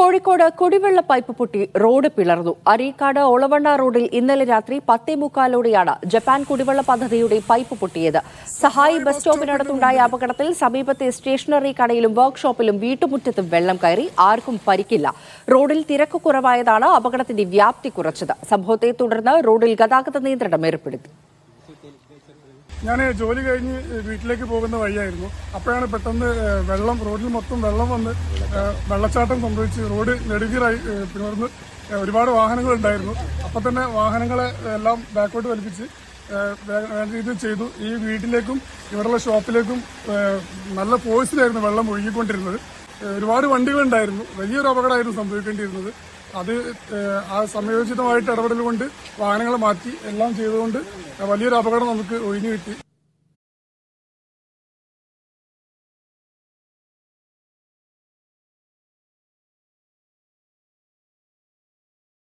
കോഴിക്കോട് കുടിവെള്ള പൈപ്പ് പൊട്ടി റോഡ് പിളർന്നു. അരീക്കാട് ഒളവണ്ണ റോഡിൽ ഇന്നലെ രാത്രി 10:45 ജപ്പാൻ കുടിവെള്ള പദ്ധതിയുടെ പൈപ്പ് പൊട്ടിയത്. സഹായി ബസ് സ്റ്റോപ്പിനടുത്തുണ്ടായ അപകടത്തിൽ സമീപത്തെ സ്റ്റേഷനറി കടയിലും വർക്ക്ഷോപ്പിലും വീട്ടുമുറ്റത്തും വെള്ളം കയറി. ആർക്കും പരിക്കില്ല. റോഡിൽ തിരക്ക് കുറവായതാണ് അപകടത്തിന്റെ വ്യാപ്തി കുറച്ചത്. സംഭവത്തെ തുടർന്ന് റോഡിൽ ഗതാഗത നിയന്ത്രണം ഏർപ്പെടുത്തി. ഞാൻ ജോലി കഴിഞ്ഞ് വീട്ടിലേക്ക് പോകുന്ന വഴിയായിരുന്നു. അപ്പോഴാണ് പെട്ടെന്ന് റോഡിൽ മൊത്തം വെള്ളം വന്ന് വെള്ളച്ചാട്ടം സംഭവിച്ച് റോഡ് നെടുകീറായി പിളർന്ന് ഒരുപാട് വാഹനങ്ങൾ ഉണ്ടായിരുന്നു. അപ്പം തന്നെ വാഹനങ്ങളെ എല്ലാം ബാക്കോട്ട് വലിപ്പിച്ച് വേണ്ട രീതിയിൽ ചെയ്തു. ഈ വീട്ടിലേക്കും ഇവിടെയുള്ള ഷോപ്പിലേക്കും നല്ല ഫോഴ്സിലായിരുന്നു വെള്ളം ഒഴുകിക്കൊണ്ടിരുന്നത്. ഒരുപാട് വണ്ടികളുണ്ടായിരുന്നു. വലിയൊരു അപകടമായിരുന്നു സംഭവിക്കേണ്ടിയിരുന്നത്. അത് ആ സമയോചിതമായിട്ട് ഇടപെടൽ കൊണ്ട് വാഹനങ്ങൾ മാറ്റി എല്ലാം ചെയ്തുകൊണ്ട് വലിയൊരു അപകടം നമുക്ക് ഒഴിഞ്ഞു കിട്ടി.